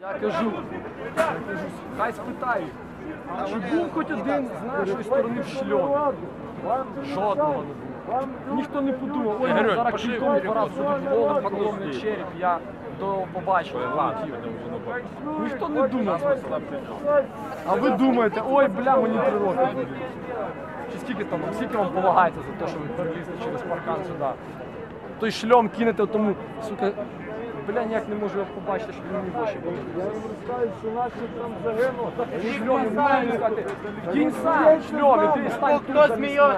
Я кажу, хай спитають, чи був хоч один з нашої сторони в шльомі? Жодного не було. Ніхто не подумав, ой, зараз кільком пора судить голову, поклонний череп, я до побачення летів. Ніхто не думав. А ви думаєте, ой, бля, мені 3 роки буде. Чи скільки вам полагається за те, що ви перелізли через паркан сюди? Той шльом кинете тому, сука, бля, ніяк не можу побачити, що він мені в очі буде. Я їм розкажу, що наші там загинули. Шльом, не знаю, сказати, вкинь сам шльом, і ти стань тут. Хто сміється?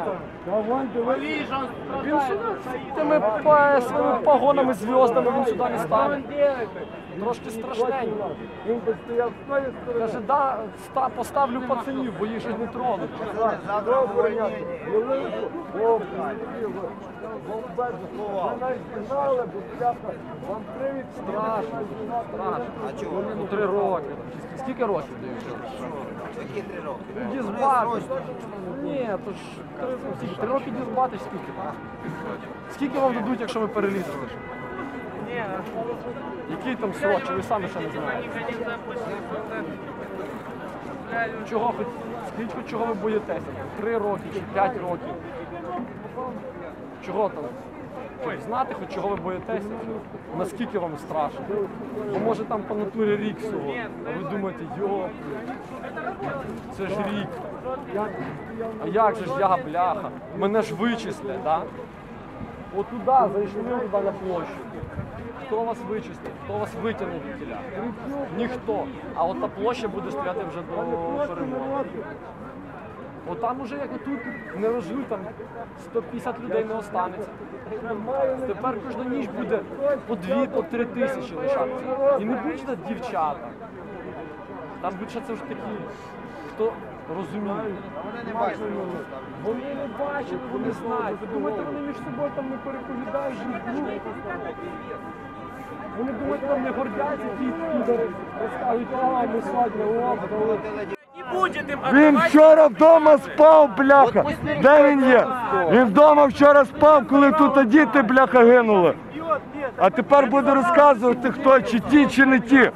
Він сюди з тими своїми погонами, зв'яздами, він сюди не стане. Трошки страшненько. Він би стояв з тої сторони. Каже, да, поставлю пацанів, бо їх ж не тронуть. Добре, велику. Ви навіть знали, бо бляха, вам привід Страшно, страшно. А чого? Ну 3 роки. Скільки років дають? Які 3 роки? Дізбати. Ні, то ж 3 роки дізбати скільки? Скільки вам дадуть, якщо ви перелізете? Який там срок, чи ви самі ще не знаєте? Чого, скажіть, хоч чого ви боїтеся? 3 роки чи 5 років? Чого там? Щоб знати, хоч чого ви боїтеся? Наскільки вам страшно? Бо може там по натурі рік всього, а ви думаєте, йо, це ж рік. А як же ж я, бляха? Мене ж вичислять, да? От туди, зайшли туди на площу. Хто вас вичислив? Хто вас витягнув від тіля? Ніхто. А от та площа буде стояти вже до перемоги. От там уже, як тут, не рожуть, там 150 людей не останеться. Тепер кожна ніч буде по 2-3 тисячі лишатися. І не будуть ще дівчата. Там будуть ще це вже такі, хто розуміє. Вони не бачать, вони знають. Ви думаєте, вони між собою там не переповідають життю? Вони думають, там не гордяться, ті підари, розказують, а ми сьогодні, Він вчора вдома спав, бляха. Де він є? Він вдома вчора спав, коли тут діти, бляха, гинули. А тепер буде розказувати, хто, чи ті, чи не ті.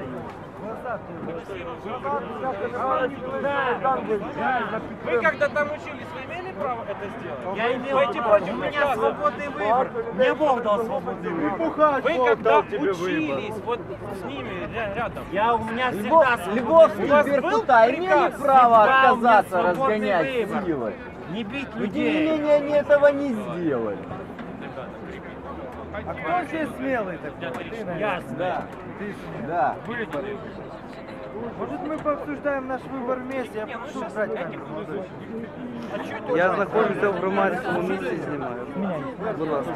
Вы когда там учились, вы имели право это сделать? Я имел, у меня свободный выбор. Мне Бог дал свободный выбор. Вы когда учились вот с ними рядом? У меня всегда Львовский Беркута имели право отказаться разгонять выбор. силой? не бить Но тем не людей. менее они этого не сделали. А хто здесь смелый такой? Я знаю. Да. Может, мы пообсуждаем наш выбор вместе? Я прошу брать камеру, молодой. Я знаходжуся в громадському місці, знімаю. Будь ласка.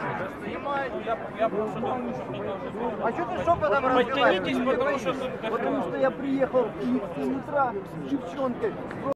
А что ты шепотом Подтянитесь, разговариваешь? потому что... Потому что я приехал в 7 утра с девчонкой.